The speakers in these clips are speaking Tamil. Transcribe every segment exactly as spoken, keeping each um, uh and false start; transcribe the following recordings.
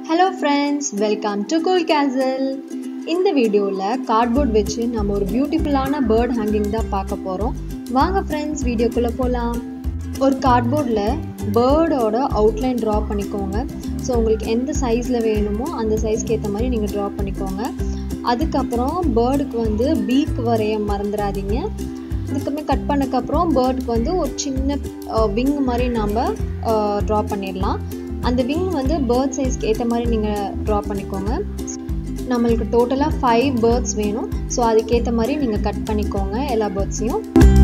Hello friends, welcome to Cool Castle. In the video la cardboard வெச்சு நம்ம ஒரு பியூட்டிஃபுல்லான bird hanging தான் பார்க்க போறோம். வாங்க friends வீடியோக்குள்ள போலாம். ஒரு cardboardல bird ஓட outline draw பண்ணிக்கோங்க. சோ உங்களுக்கு எந்த சைஸ்ல வேணுமோ அந்த சைஸ்க்கு ஏத்த மாதிரி நீங்க draw பண்ணிக்கோங்க. அதுக்கு அப்புறம் birdக்கு வந்து beak வரைய மறந்துடாதீங்க. இதுக்குமே கட் பண்ணதுக்கு அப்புறம் birdக்கு வந்து ஒரு சின்ன wing மாதிரி நாம draw பண்ணிரலாம். அந்த wing வந்து bird size க்கு ஏத்த மாதிரி நீங்க draw பண்ணிக்கோங்க. நமக்கு டோட்டலா five birds வேணும். சோ அதுக்கு ஏத்த மாதிரி நீங்க கட் பண்ணிக்கோங்க எல்லா birdsையும்.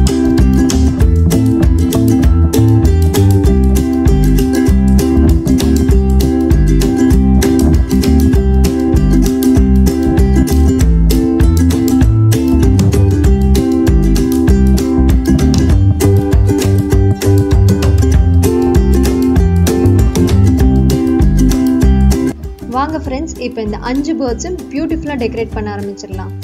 வாங்க friends இப்போ இந்த அஞ்சு birds-ம் பியூட்டிஃபுல்லா டெக்கரேட் பண்ண ஆரம்பிச்சிரலாம்.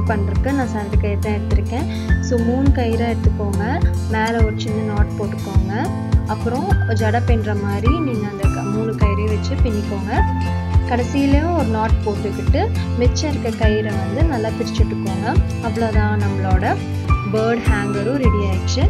கவுண்ட் பண்ணுறதுக்கு நான் செவன்ட்டி கயிறு தான் எடுத்திருக்கேன். ஸோ மூணு கயிறை எடுத்துக்கோங்க. மேலே ஒரு சின்ன நாட் போட்டுக்கோங்க. அப்புறம் ஜடை பின்னுற மாதிரி நீங்கள் அந்த மூணு கயிறையும் வச்சு பின்னிக்கோங்க. கடைசியிலையும் ஒரு நாட் போட்டுக்கிட்டு மிச்சம் இருக்க கயிறை வந்து நல்லா பிரிச்சுட்டுக்கோங்க. அவ்வளோதான், நம்மளோட பேர்ட் ஹேங்கரும் ரெடி ஆயிடுச்சு.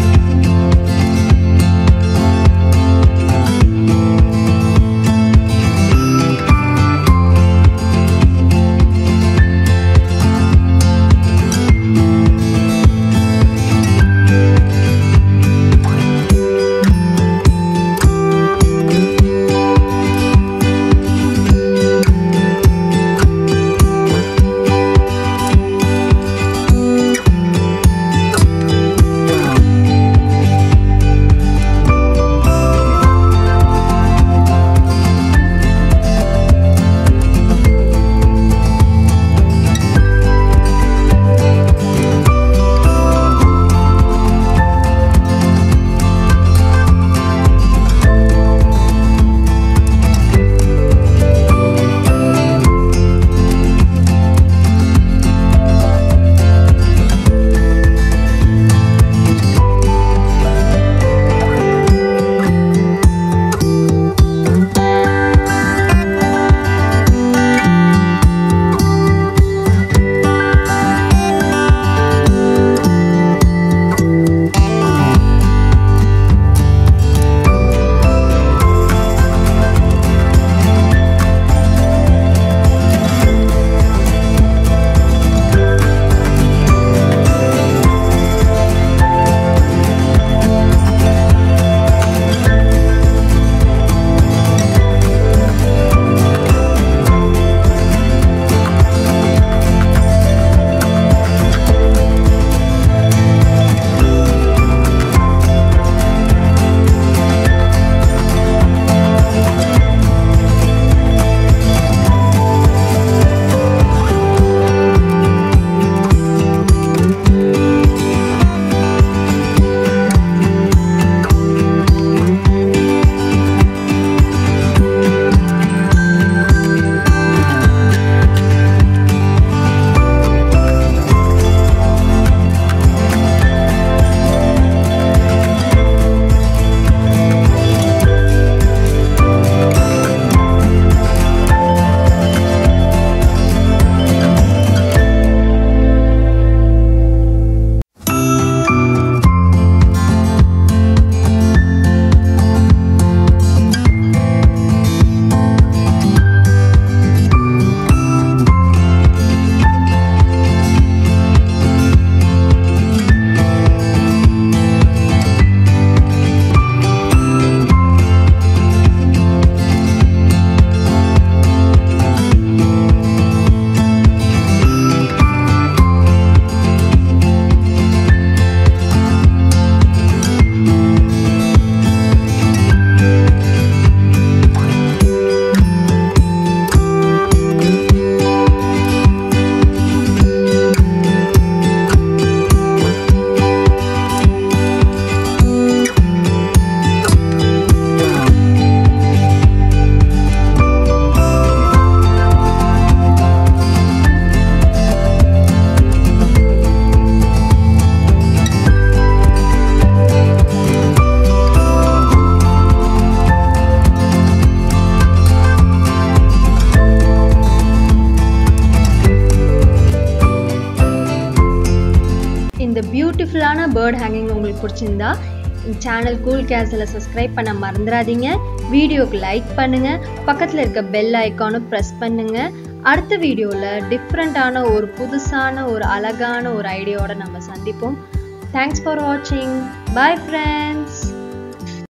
இந்த பியூட்டிஃபுல்லான பேர்ட் ஹேங்கிங் உங்களுக்கு பிடிச்சிருந்தா சேனல் கூல் கேசலை சப்ஸ்கிரைப் பண்ண மறந்துடாதீங்க. வீடியோக்கு லைக் பண்ணுங்க, பக்கத்தில் இருக்க பெல் ஐக்கானும் ப்ரெஸ் பண்ணுங்க. அடுத்த வீடியோவில் டிஃப்ரெண்ட்டான ஒரு புதுசான ஒரு அழகான ஒரு ஐடியாவோட நம்ம சந்திப்போம். தேங்க்ஸ் ஃபார் வாட்சிங். Bye friends.